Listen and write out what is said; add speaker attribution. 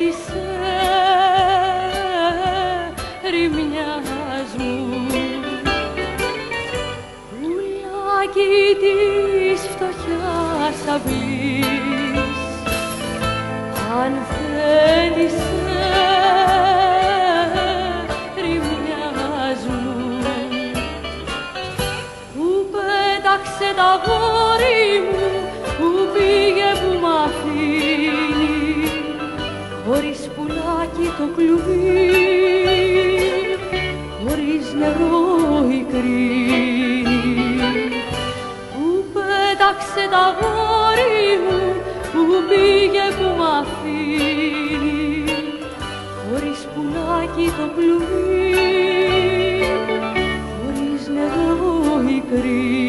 Speaker 1: πέταξε ρημιάς μου, πουλάκι της φτωχιάς αυλής, αν θέλεις ρημιάς μου, που πέταξε τ' αγόρι μου, που πήγε που μ' αφήνει, χωρίς πουλάκι το κλουβί, χωρίς νερό η κρίνη. Που πέταξε τ' αγόρι μου, που πήγε που μ' αφήνει, χωρίς πουλάκι το κλουβί, χωρίς νερό η κρίνη.